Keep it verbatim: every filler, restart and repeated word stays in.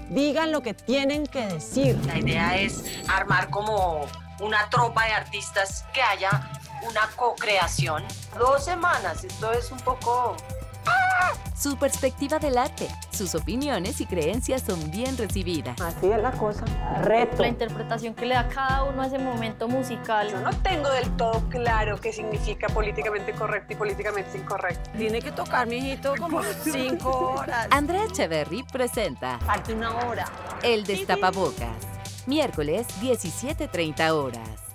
digan lo que tienen que decir. La idea es armar como una tropa de artistas que haya una co-creación. Dos semanas, esto es un poco... Su perspectiva del arte, sus opiniones y creencias son bien recibidas. Así es la cosa. Reto. La interpretación que le da cada uno a ese momento musical. Yo no tengo del todo claro qué significa políticamente correcto y políticamente incorrecto. Tiene que tocar, mijito, como cinco horas. Andrea Echeverry presenta Falta una hora. El Destapabocas, miércoles diecisiete treinta horas.